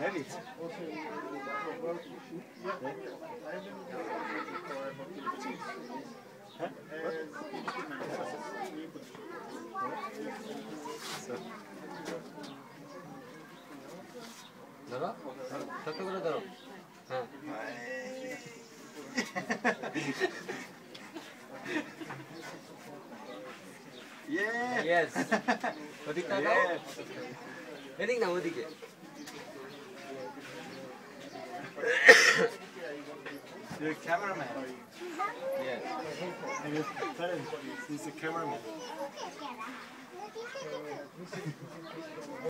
Really? ধরো ছোট করে ধরো হ্যাঁ Yeah. ইয়েস ওদিক তাকাও এদিক না ওদিকে You're a cameraman. Yes And your friend, he's a cameraman.